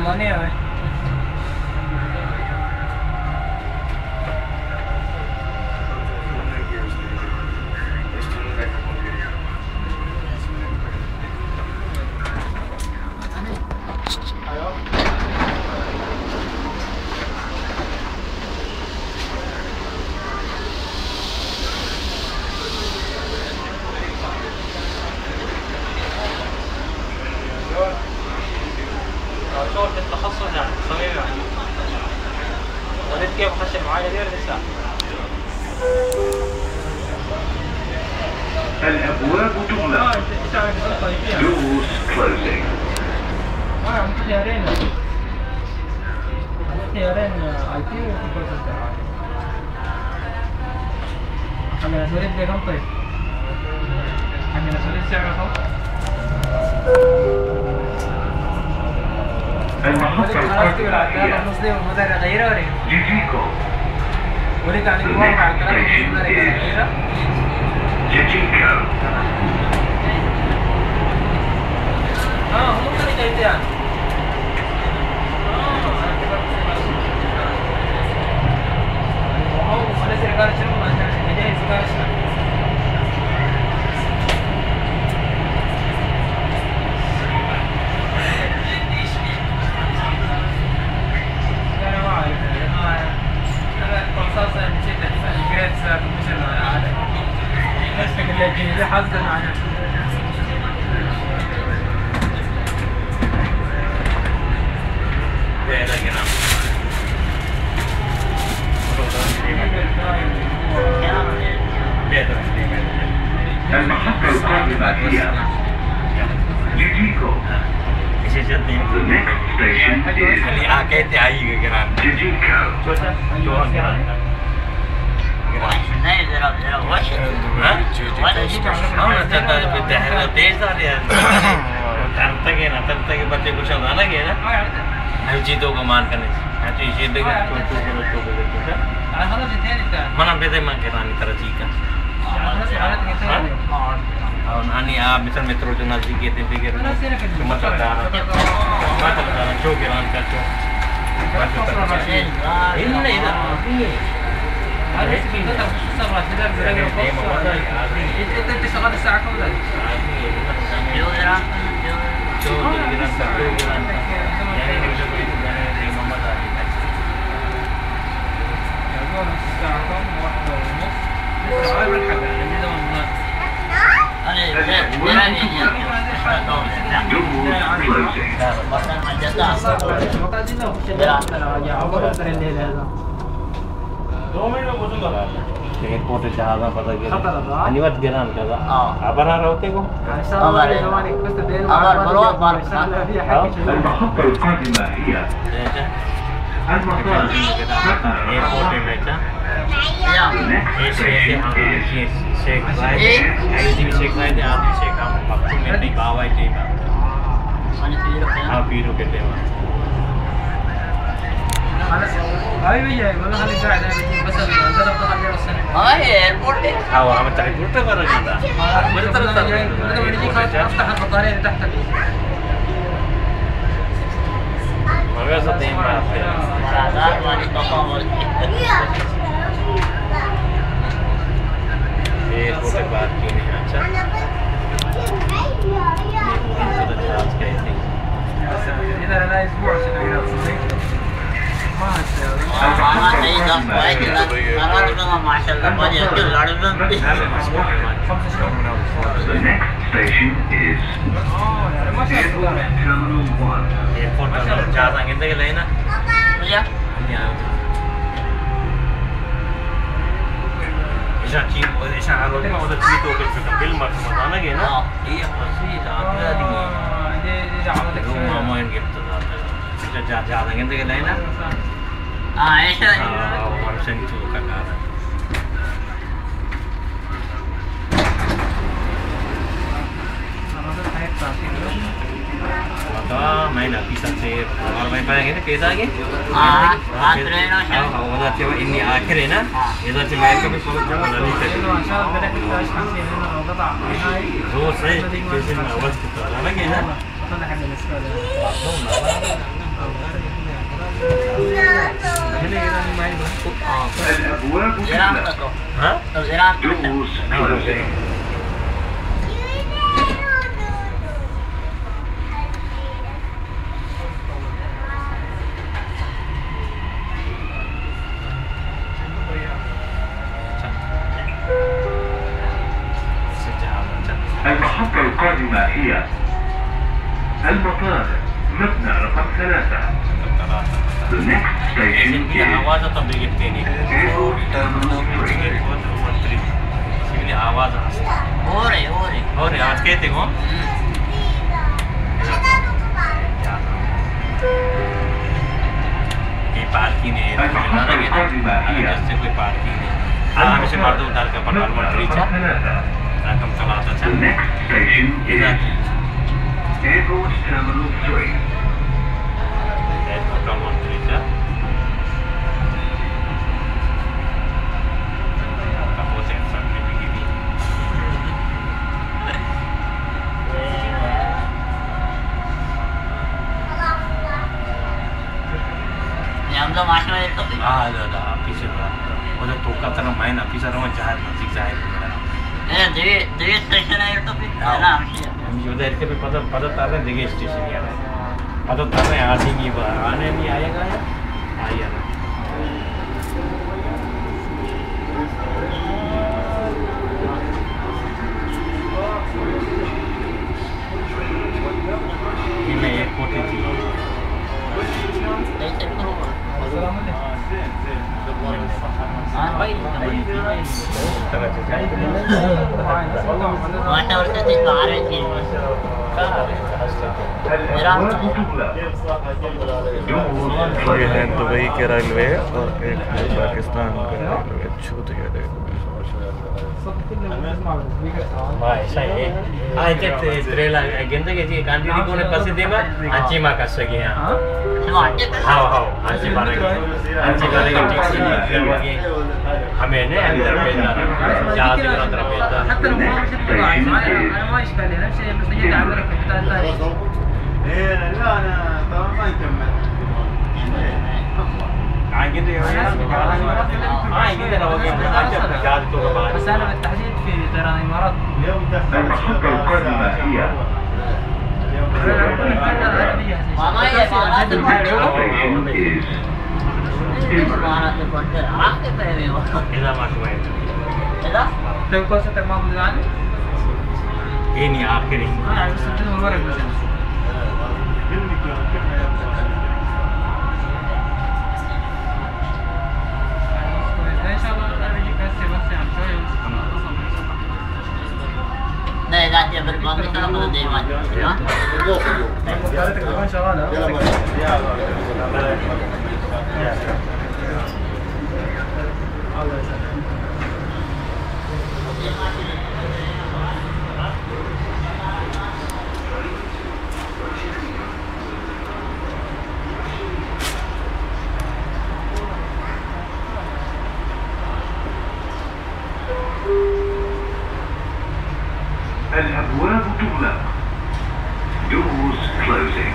नहीं है الأبواب تغلق. Doors closing. المحطة القادمة هي جيجيكو. Jijiko. المحطة القادمة هي جيجيكو. The next station is जीतो को मान करने तो ये देखो mana beda emang kerana terjadi kan ani misal metro जो नजदीक है तो फिर cuma ada जो किरान का जो ini ada sekitar tersusah lah tidak berapa itu disekat saat kau dah airport जहाज़ पता किया अनिवार्य गिरान करा अबर आ रहे को अबर बरो बार المحطة القادمة هي المطار एयरपोर्ट में बेटा शेख भाई आईडी शेख भाई आदि शेख हम पक्ष में नहीं बावाई थे हाँ पीरो के थे अभी भी है मतलब खाली गाड़ी है बस अंदर अब तो खाली बस है हाँ एयरपोर्ट है हाँ वहाँ में चाहे घूरते पर नहीं था मेरे तरफ था मतलब मेरी खाली अفتح البطارية اللي تحت دي मगर सब दिन बात है साधारण वाली तोहमत एयरपोर्ट के बाद क्यों नहीं अच्छा तो जहाज कैसे इधर अना اسبوع عشان اقدر ما नहीं दस पाए कि लगा दूँगा माशाल्लाह बड़ी अच्छी गाड़ी बनती है The next station is Airport Terminal 1. Airport पर जहाज आगे देख लेना भैया ऐसा चीज ऐसा हालों में उधर चीज तो कुछ बिल मत बताना के ना ये हंसी जाती है ये मामा इनके तो जा आगे देख लेना हाँ ऐसा और सेंचू का कार तो मैं ना पीछे से और मैं पाएंगे ना पैसा आगे हाँ ट्रेन और हाँ उधर से इन्हीं आखिर है ना इधर से मैं कभी सोच रहा हूँ नहीं करती रोज से जैसे मैं आवाज़ करता हूँ ना कि ना الأبواب تغلق. Doors closing. المحطة القادمة هي المطار مبنى رقم 3. The next station is आवाज तबलीग ट्रेन Airport Terminal 3. सिविल आवाज हो रहे आज कहते हो पार्किंग है जैसे कोई पार्किंग है आराम से मार दो उतार का पटाल मत रीच रकम चलाता The next station is Airport Terminal 3. पटाल मत रीच कापों से सब में गिरी yang tuh masuk itu ada officer udah tukar terang main officer orang jahat masih jahat dari stesen itu ना उधर के भी पता तारने देंगे स्टेशन यार पता तारने आने की बात आने नहीं आएगा यार आएगा ये मैं एयरपोर्ट थी ये है दुबई के रेलवे और एक है पाकिस्तान का रेलवे छूट गया ऐसा है आते ट्रेला गेंदा के जी गांधी जी को ने पैसे देगा अच्छी मां कर सके हां हां अच्छी बात है टैक्सी करवागे हमें ने अंदर भेजना जहाज के अंदर भेजना حتى لو ما كنت عايز انا ما اشكال لي نفس الشيء بس يجي اعمل لك بتاع ثاني لا انا طبعا ما نكمل عايزين عايزين لو جهاز تو بعد بس انا بالتحديد في طيران الامارات المحطة القادمة هي mama ya The next station is إذا ما شوية طيب كل سنة ما موجود عندي إني آخري انا بس بدون الورق بس ان شاء الله انا بجيك هسه بس عم شوي لا لا dia berbangga kalau pada dia maju ya مختارتك كمان شغالة الله يسلمك الأبواب تغلق. Doors closing.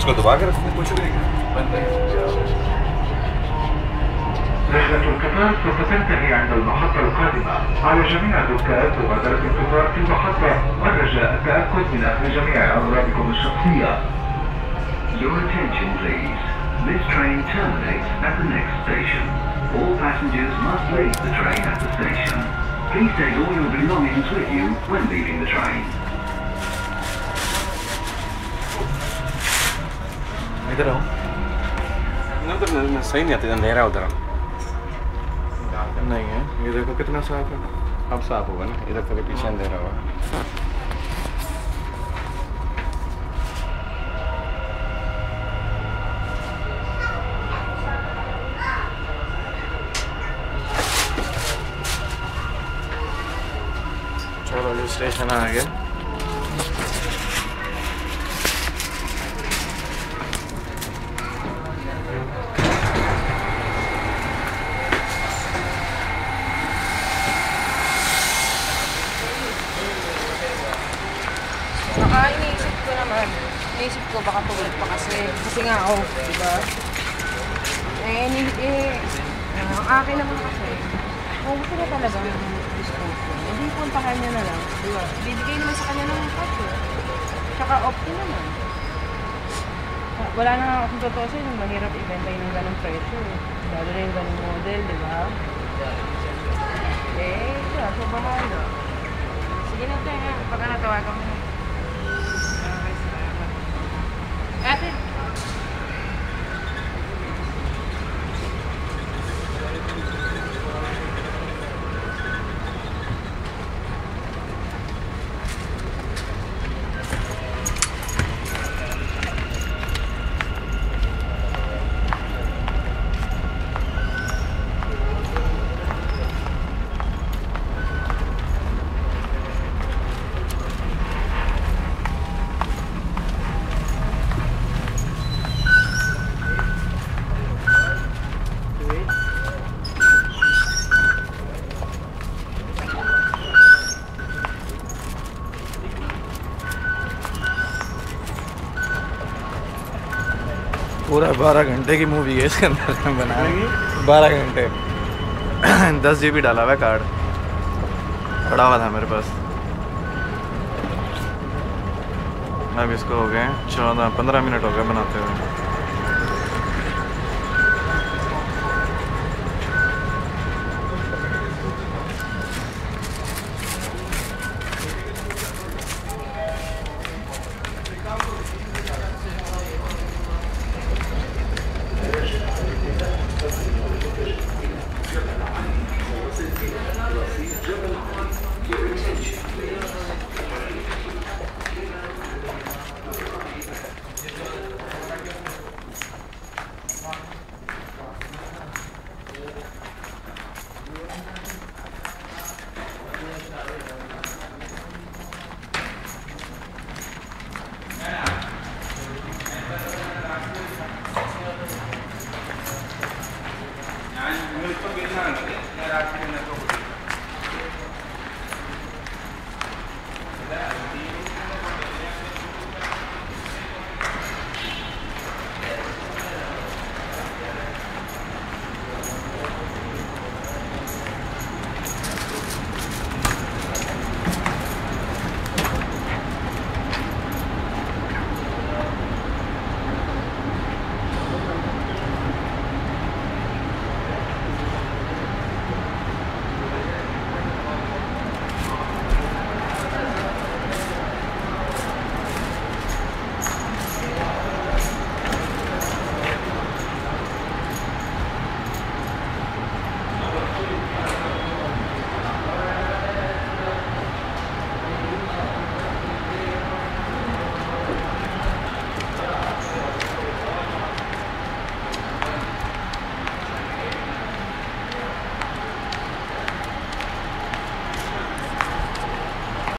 इसको दबा कर रखो कुछ नहीं رحلة القطار سوف تنتهي عند المحطة القادمة. على جميع الركاب مبادرة الانتظار في المحطة والرجاء التأكد من أخذ جميع أغراضكم الشخصية. Your attention please. This train terminates at the next station. All passengers must leave the train at the station. Please take all your belongings with you when leaving the train. इधर आओ। उधर सही नहीं आती अंधेरा उधर नहीं है, ये देखो कितना साफ है। अब साफ होगा ना, इधर तेरे पीछे अंधेरा होगा। चलो ये स्टेशन आ गया। Iniisip ko baka tuloy pa kasi nga diba? Ang akin naman kasi kung gusto na talaga ng discount hindi puntahan niya na lang, diba? Bibigay naman sa kanya ng kaso tsaka opt-in naman. Wala na akong totosin, mahirap ibenta yung ganong presyo lalo na yung ganong model, diba? Siya, so bahala. Sige na tayo nga, pagka natawagan mo na. Ate. पूरा 12 घंटे की movie है इसके अंदर बनाएंगे 12 घंटे 10 GB डाला हुआ है कार्ड पड़ा हुआ था मेरे पास। अब इसको हो गए 14-15 मिनट हो गए बनाते हुए।